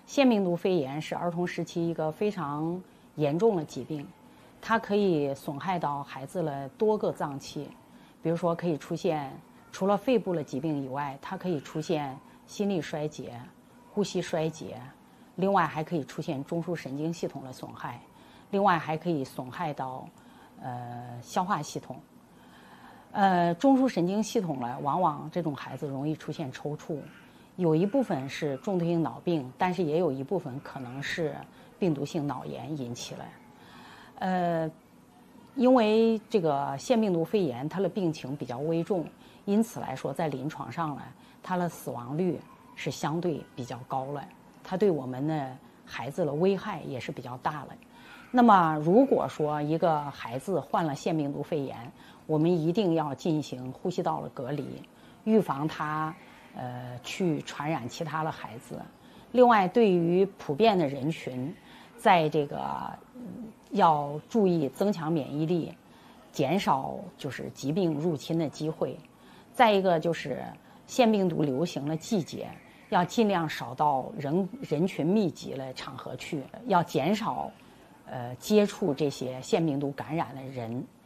腺病毒肺炎是儿童时期一个非常严重的疾病，它可以损害到孩子的多个脏器，比如说可以出现除了肺部的疾病以外，它可以出现心力衰竭、呼吸衰竭，另外还可以出现中枢神经系统的损害，另外还可以损害到消化系统。中枢神经系统呢，往往这种孩子容易出现抽搐，有一部分是中途性脑病，但是也有一部分可能是病毒性脑炎引起的。因为这个腺病毒肺炎它的病情比较危重，因此来说在临床上呢，它的死亡率是相对比较高了，它对我们的孩子的危害也是比较大了。那么如果说一个孩子患了腺病毒肺炎，我们一定要进行呼吸道的隔离，预防他去传染其他的孩子。另外，对于普遍的人群，在这个要注意增强免疫力，减少就是疾病入侵的机会。再一个就是腺病毒流行的季节，要尽量少到人群密集的场合去，要减少接触这些腺病毒感染的人。